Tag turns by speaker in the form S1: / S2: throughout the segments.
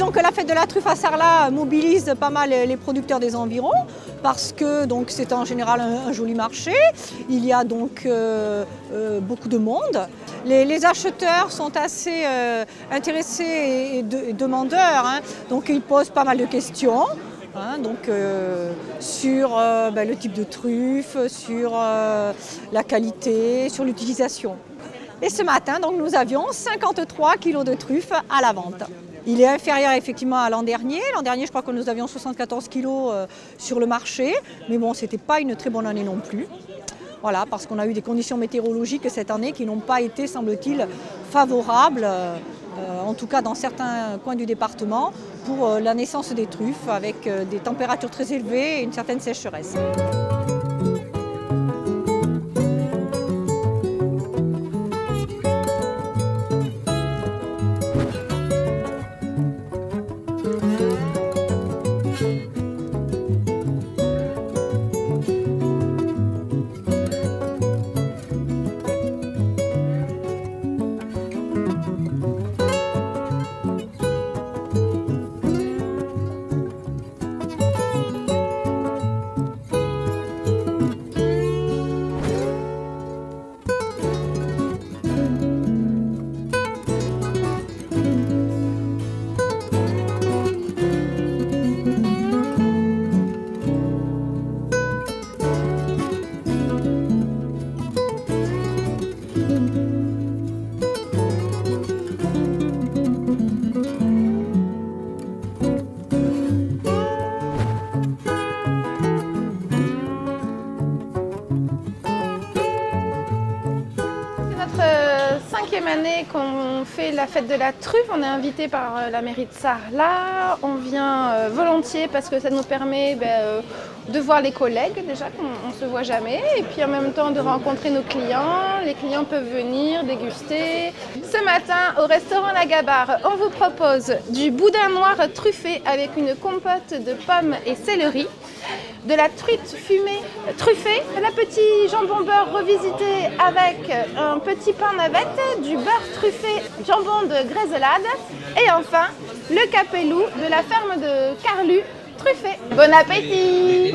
S1: donc la fête de la truffe à Sarlat mobilise pas mal les producteurs des environs parce que c'est en général un joli marché. Il y a donc beaucoup de monde. Les acheteurs sont assez intéressés et demandeurs, hein, donc ils posent pas mal de questions. Sur le type de truffe, sur la qualité, sur l'utilisation. Et ce matin, donc, nous avions 53 kg de truffes à la vente. Il est inférieur effectivement à l'an dernier. L'an dernier, je crois que nous avions 74 kg sur le marché. Mais bon, ce n'était pas une très bonne année non plus. Voilà, parce qu'on a eu des conditions météorologiques cette année qui n'ont pas été, semble-t-il, favorables, en tout cas dans certains coins du département, pour la naissance des truffes avec des températures très élevées et une certaine sécheresse.
S2: Cinquième année qu'on fait la fête de la truffe, on est invité par la mairie de Sarlat. On vient volontiers parce que ça nous permet de voir les collègues déjà qu'on ne se voit jamais et puis en même temps de rencontrer nos clients. Les clients peuvent venir déguster. Ce matin au restaurant La Gabarre, on vous propose du boudin noir truffé avec une compote de pommes et céleri, de la truite fumée truffée, la petit jambon beurre revisité avec un petit pain navette, du beurre truffé, jambon de gréselade et enfin le capelou de la ferme de Carlu truffé. Bon appétit!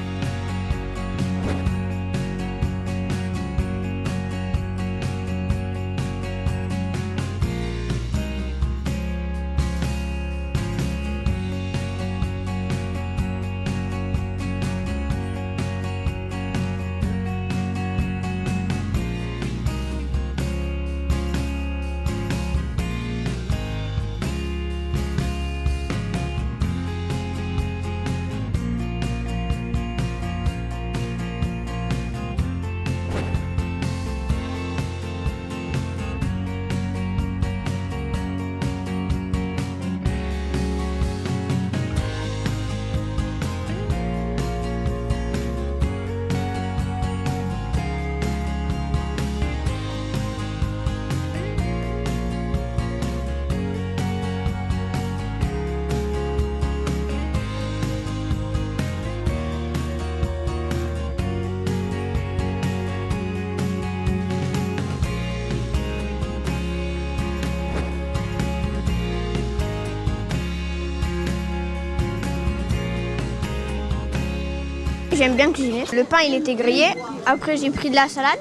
S3: J'aime bien cuisiner. Le pain il était grillé, après j'ai pris de la salade,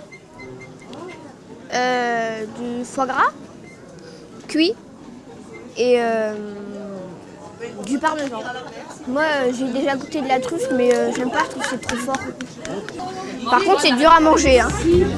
S3: du foie gras, cuit et du parmesan. Moi j'ai déjà goûté de la truffe mais j'aime pas, je trouve que c'est trop fort. Par contre c'est dur à manger, hein.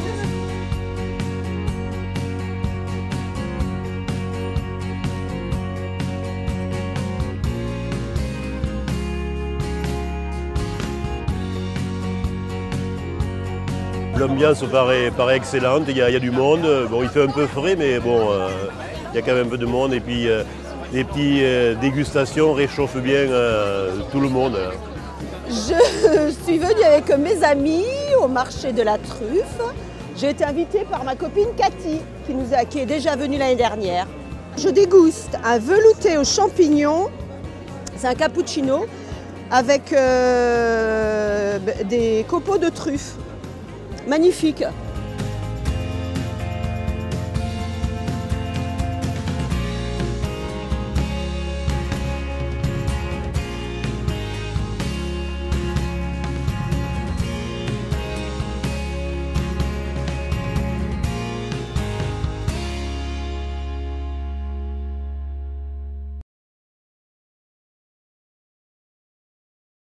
S4: L'ambiance paraît excellente, il y a du monde. Bon, il fait un peu frais, mais bon, il y a quand même un peu de monde. Et puis, les petites dégustations réchauffent bien tout le monde.
S5: Je suis venue avec mes amis au marché de la truffe. J'ai été invitée par ma copine Cathy, qui est déjà venue l'année dernière. Je déguste un velouté aux champignons, c'est un cappuccino, avec des copeaux de truffes. Magnifique.